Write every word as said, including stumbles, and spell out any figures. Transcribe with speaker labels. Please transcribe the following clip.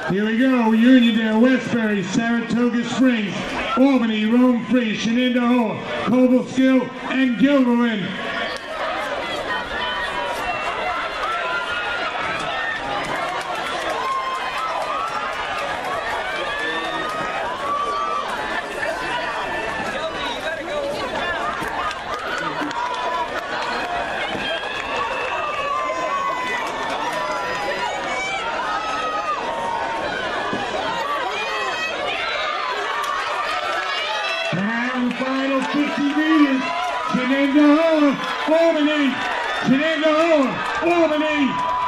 Speaker 1: Here we go, Uniondale, Westbury, Saratoga Springs, Albany, Rome Free, Shenandoah, Cobleskill, and Gilderland. And final fifty meters, Shenandoah, Albany, Shenandoah, Albany,